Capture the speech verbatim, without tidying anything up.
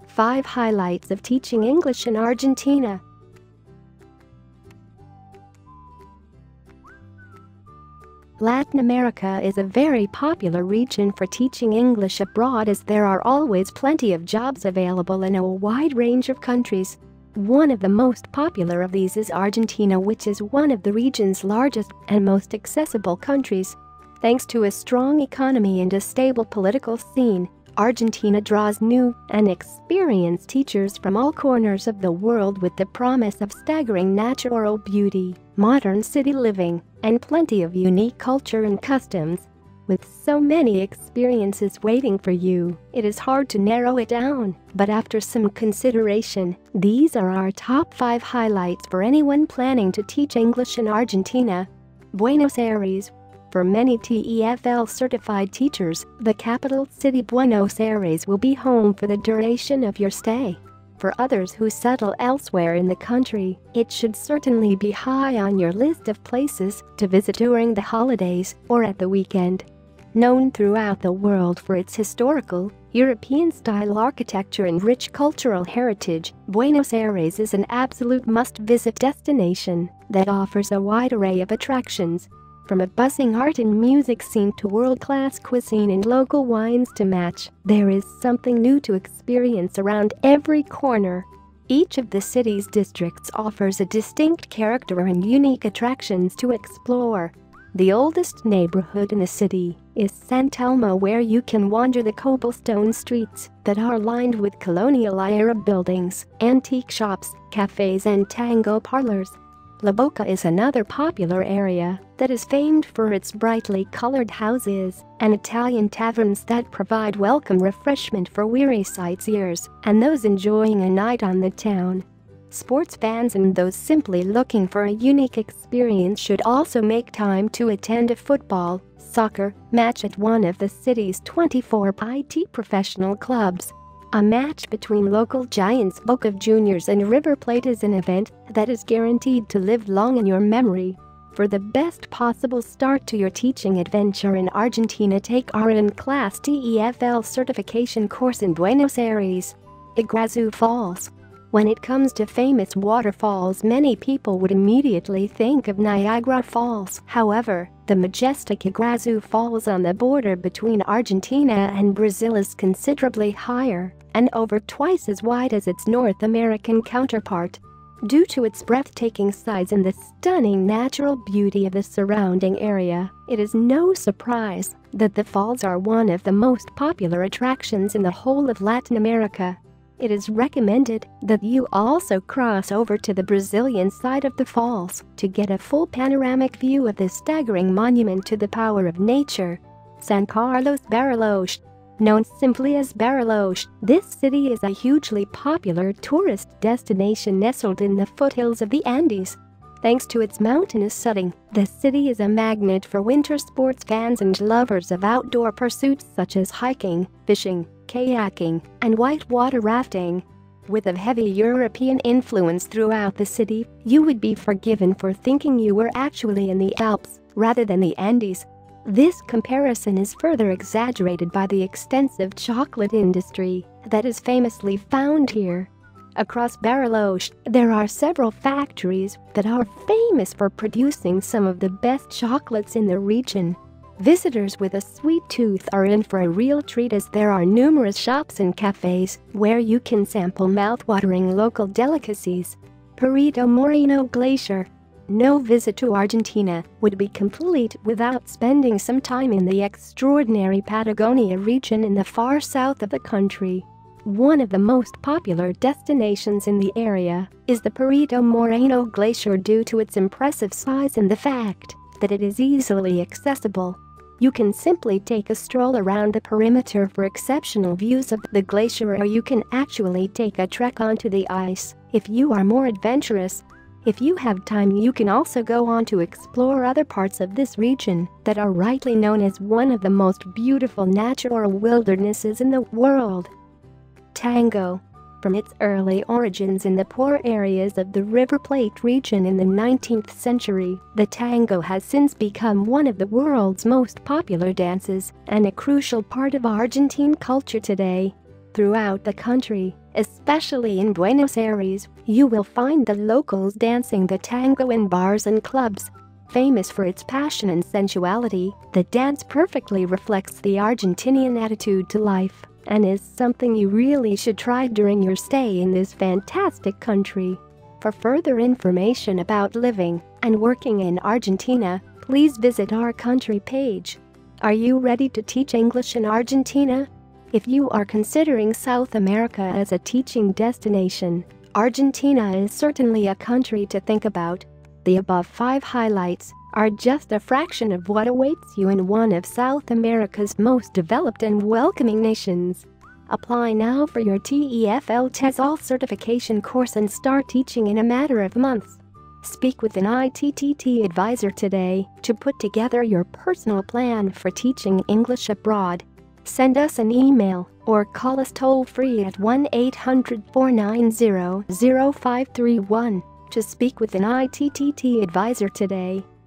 five Highlights of Teaching English in Argentina. Latin America is a very popular region for teaching English abroad, as there are always plenty of jobs available in a wide range of countries. One of the most popular of these is Argentina, which is one of the region's largest and most accessible countries. Thanks to a strong economy and a stable political scene, Argentina draws new and experienced teachers from all corners of the world with the promise of staggering natural beauty, modern city living, and plenty of unique culture and customs. With so many experiences waiting for you, it is hard to narrow it down, but after some consideration, these are our top five highlights for anyone planning to teach English in Argentina. Buenos Aires. For many T E F L certified teachers, the capital city Buenos Aires will be home for the duration of your stay. For others who settle elsewhere in the country, it should certainly be high on your list of places to visit during the holidays or at the weekend. Known throughout the world for its historical, European-style architecture and rich cultural heritage, Buenos Aires is an absolute must-visit destination that offers a wide array of attractions. From a buzzing art and music scene to world-class cuisine and local wines to match, there is something new to experience around every corner. Each of the city's districts offers a distinct character and unique attractions to explore. The oldest neighborhood in the city is San Telmo, where you can wander the cobblestone streets that are lined with colonial-era buildings, antique shops, cafes and tango parlors. La Boca is another popular area that is famed for its brightly colored houses and Italian taverns that provide welcome refreshment for weary sightseers and those enjoying a night on the town. Sports fans and those simply looking for a unique experience should also make time to attend a football, soccer match at one of the city's twenty-four I T professional clubs. A match between local giants Boca Juniors and River Plate is an event that is guaranteed to live long in your memory. For the best possible start to your teaching adventure in Argentina, take our in-class T E F L certification course in Buenos Aires. Iguazu Falls. When it comes to famous waterfalls, many people would immediately think of Niagara Falls. However, the majestic Iguazu Falls on the border between Argentina and Brazil is considerably higher and over twice as wide as its North American counterpart. Due to its breathtaking size and the stunning natural beauty of the surrounding area, it is no surprise that the falls are one of the most popular attractions in the whole of Latin America. It is recommended that you also cross over to the Brazilian side of the falls to get a full panoramic view of this staggering monument to the power of nature. San Carlos Bariloche. Known simply as Bariloche, this city is a hugely popular tourist destination nestled in the foothills of the Andes. Thanks to its mountainous setting, the city is a magnet for winter sports fans and lovers of outdoor pursuits such as hiking, fishing, kayaking, and whitewater rafting. With a heavy European influence throughout the city, you would be forgiven for thinking you were actually in the Alps rather than the Andes. This comparison is further exaggerated by the extensive chocolate industry that is famously found here. Across Bariloche, there are several factories that are famous for producing some of the best chocolates in the region. Visitors with a sweet tooth are in for a real treat, as there are numerous shops and cafes where you can sample mouth-watering local delicacies. Perito Moreno Glacier. No visit to Argentina would be complete without spending some time in the extraordinary Patagonia region in the far south of the country. One of the most popular destinations in the area is the Perito Moreno Glacier due to its impressive size and the fact that it is easily accessible. You can simply take a stroll around the perimeter for exceptional views of the glacier, or you can actually take a trek onto the ice if you are more adventurous. If you have time, you can also go on to explore other parts of this region that are rightly known as one of the most beautiful natural wildernesses in the world. Tango. From its early origins in the poor areas of the River Plate region in the nineteenth century, the tango has since become one of the world's most popular dances and a crucial part of Argentine culture today. Throughout the country, Especially in Buenos Aires, you will find the locals dancing the tango in bars and clubs. Famous for its passion and sensuality, the dance perfectly reflects the Argentinian attitude to life and is something you really should try during your stay in this fantastic country. For further information about living and working in Argentina, please visit our country page. Are you ready to teach English in Argentina? If you are considering South America as a teaching destination, Argentina is certainly a country to think about. The above five highlights are just a fraction of what awaits you in one of South America's most developed and welcoming nations. Apply now for your T E F L TESOL certification course and start teaching in a matter of months. Speak with an I T T T advisor today to put together your personal plan for teaching English abroad. Send us an email or call us toll-free at one eight hundred, four nine zero, zero five three one to speak with an I T T T advisor today.